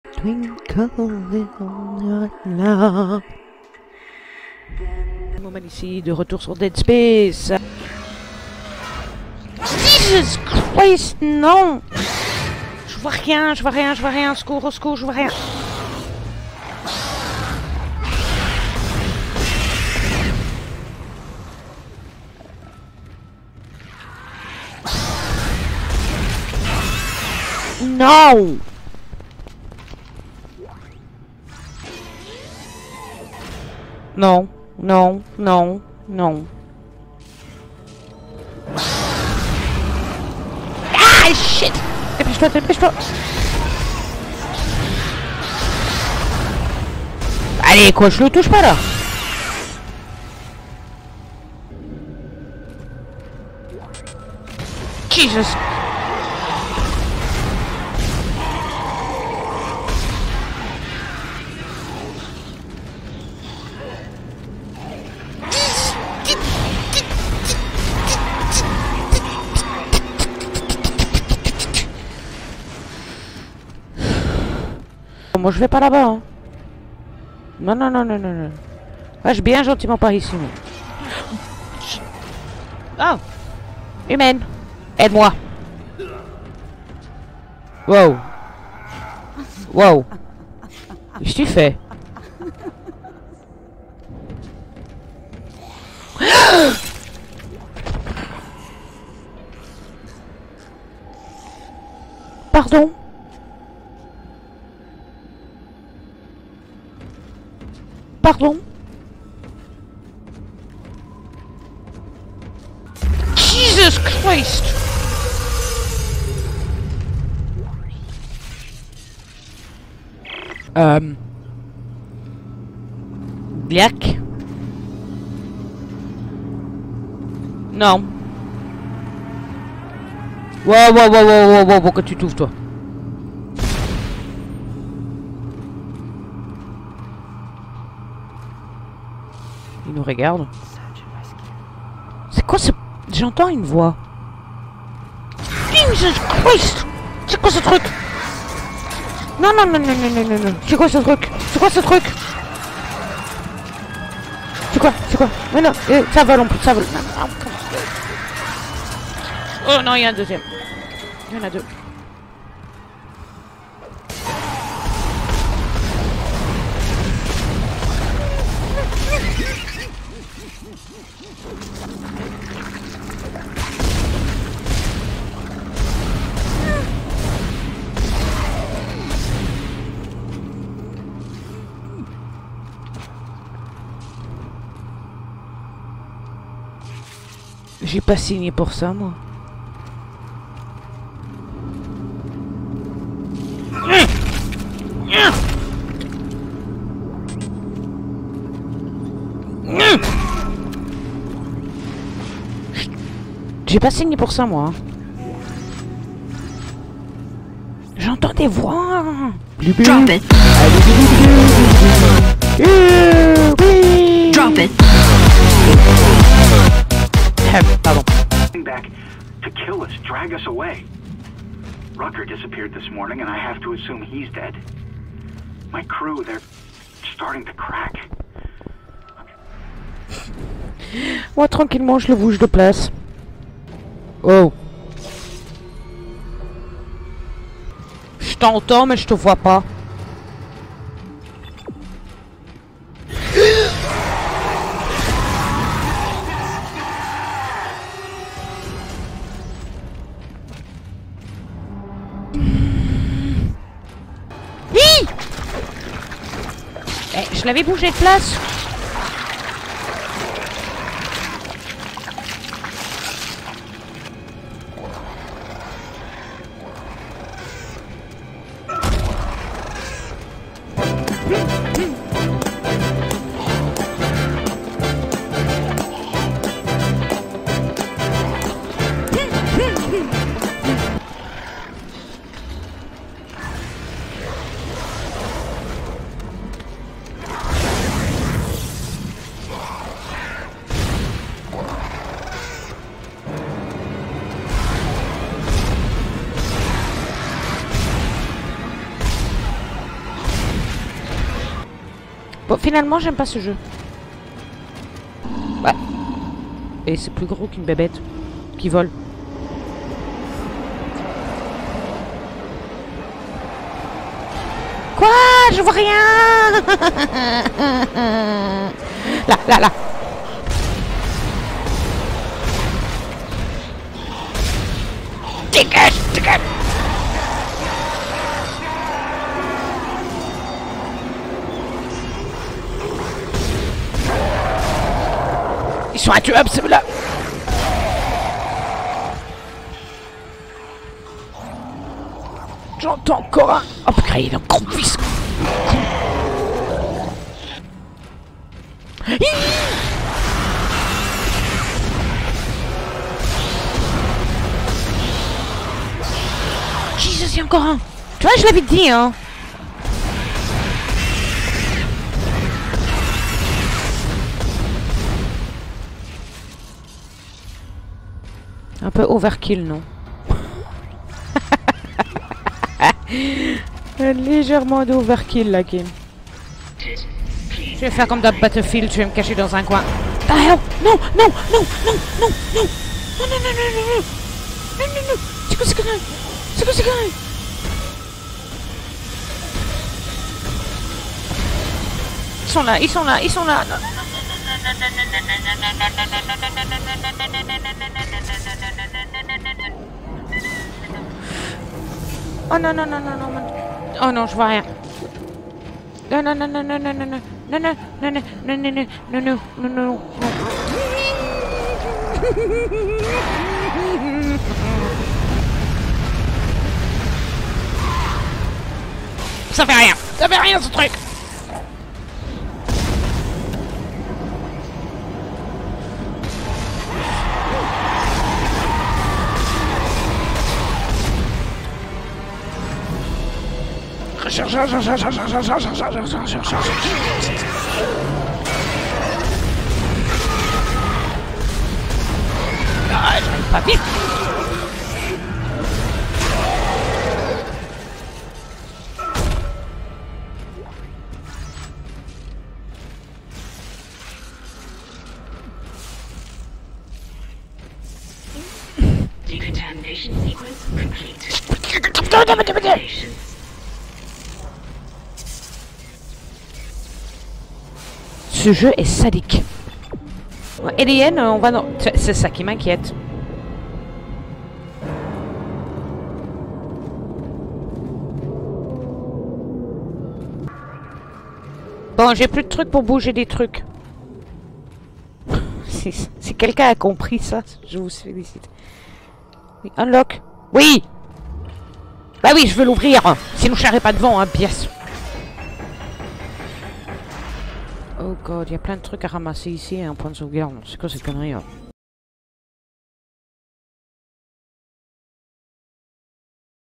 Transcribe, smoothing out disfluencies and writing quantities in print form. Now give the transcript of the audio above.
Twinkle little love. Moment ici de retour sur Dead Space. Jesus Christ, non! Je vois rien, je vois rien, je vois rien. Au secours, je vois rien. Non! Non, non, non, non. Ah, shit! Dépêche-toi, dépêche-toi! Allez, quoi, je le touche pas là! Jesus! Moi je vais pas là-bas. Hein. Non, non, non, non, non, non. Ouais, je bien gentiment par ici. Moi. Oh! Humaine! Aide-moi! Wow! Wow! Qu'est-ce que tu fais? Pardon? Pardon? Jesus Christ! Black? Non. Wow, wow, wow, wow, wow, wow, pourquoi tu t'ouvres toi? Il nous regarde. C'est quoi ce... J'entends une voix. Jesus Christ! C'est quoi ce truc? Non, non, non, non, non, non, non, non. C'est quoi ce truc? C'est quoi ce truc? C'est quoi? C'est quoi? Mais non, ça vole en plus, ça vole. Oh non, il y a un deuxième. Il y en a deux. J'ai pas signé pour ça, moi. J'ai pas signé pour ça, moi. J'entends des voix. Drop it. Oui. Drop it. Pardon. Back to kill us, drag us away. Rucker disappeared this morning, and I have to assume he's dead. My crew, they're starting to crack. Moi, tranquillement, je le bouge de place. Oh. Je t'entends, mais je te vois pas. Je l'avais bougé de place. Bon, finalement, j'aime pas ce jeu. Ouais. Et c'est plus gros qu'une bébête qui vole. Quoi? Je vois rien. Là, là, là. Dégage, dégage. Ils sont intuables, ceux-là. J'entends encore un... Oh, putain, il est encore fils. Jesus, il y a encore un. Tu vois, je l'avais dit, hein. Un peu overkill, non? Légèrement d'overkill, la game. Je vais faire comme dans Battlefield, je vais me cacher dans un coin. Ah non, non, non, non, non, non, non, non, non, non, non, non, non, non, non, c'est quoi, c'est quoi, c'est quoi, c'est quoi? Ils sont là, ils sont là, ils sont là. Oh non, non, non, non, non, non. Oh non, je vois rien. Non, non, non, non, non, non, non, non, non, non, non, non, non, non, non, non, non, non. Ça fait rien ce truc. Ah, j'arrive pas vite. Decontamination sequence complete. Ce jeu est sadique. Alien, on va dans... C'est ça qui m'inquiète. Bon, j'ai plus de trucs pour bouger des trucs. Si quelqu'un a compris ça, je vous félicite. Oui, unlock. Oui. Bah oui, je veux l'ouvrir. Sinon, je serai pas devant, hein, pièce. Oh god, il y a plein de trucs à ramasser ici, un point de sauvegarde. C'est quoi cette connerie, hein?